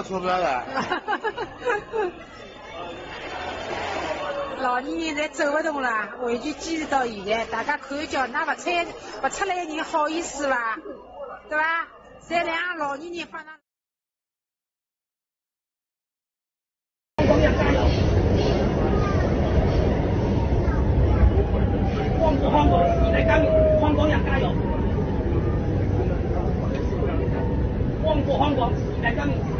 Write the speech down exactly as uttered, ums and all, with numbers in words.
要钞票的。 老年人侪走不动了，完全坚持到现在，大家看叫那不参不出来的人好意思伐？对吧？侪让老年人放上。 黄光阳加油！旺国香港时代革命，黄光阳加油！旺国香港时代革命。